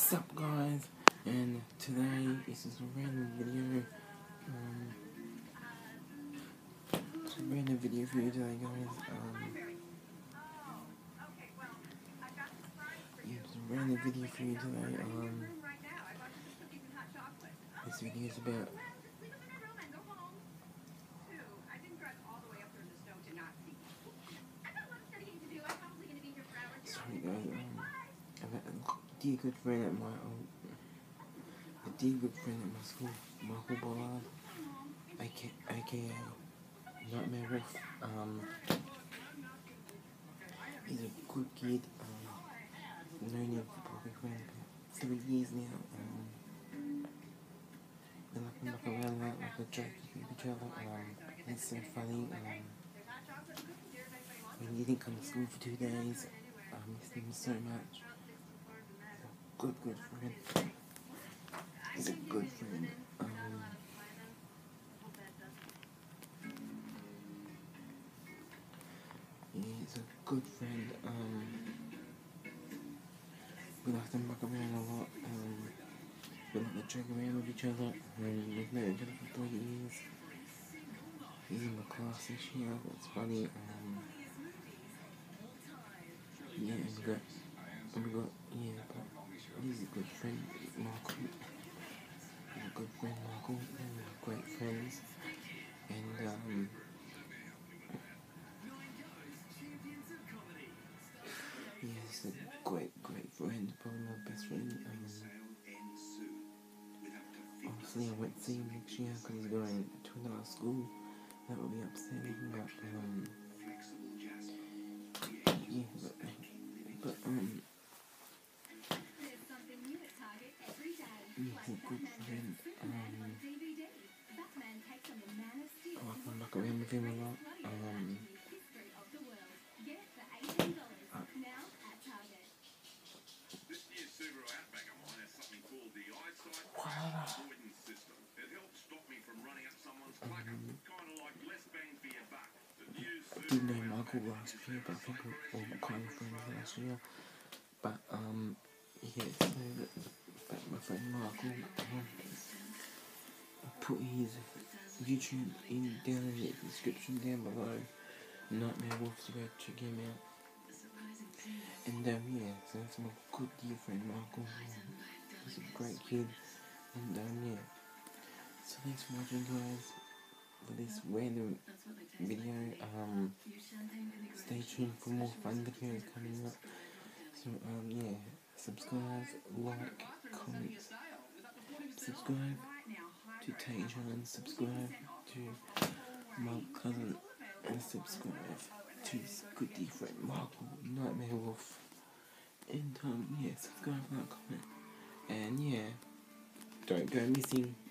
What's up, guys? And today this is a random video. It's a random video for you today, guys. It's a random video for you today. This video is about. Sorry, guys. About a dear good friend at my school, Michael Bollard, aka Nightmare Wolf. He's a good kid. Known him for probably around about 3 years now. We like around like a joke with each other. It's so funny. When he didn't come to school for 2 days, I missed him so much. Good friend. He's a good friend. He's a good friend. We like to muck around a lot. We like to joke around with each other. We've known each other for 3 years. He's in my class this year. It's funny. Yeah, but he's a good friend, Michael. He's a good friend, Michael. We're great friends. And, he's a great friend, probably my best friend. Obviously I won't see him next year because he's going to another school. That will be upsetting, but, yeah, but he's a good friend. I can muck around with him a lot. I did know Michael last year, but I think we all kind of friends last year. But yeah, so but my friend Michael, I put his YouTube down in the description down below. Nightmare Wolf, so go check him out. And yeah, so that's my good dear friend Michael. He's a great kid. And yeah. So thanks for watching, guys, for this random video. Stay tuned for more fun videos coming up. So yeah, subscribe, like, comment, subscribe to Tay John, subscribe to my cousin, and subscribe to this good dear friend Michael, Nightmare Wolf. And yeah, subscribe, like, comment, and yeah, don't go missing.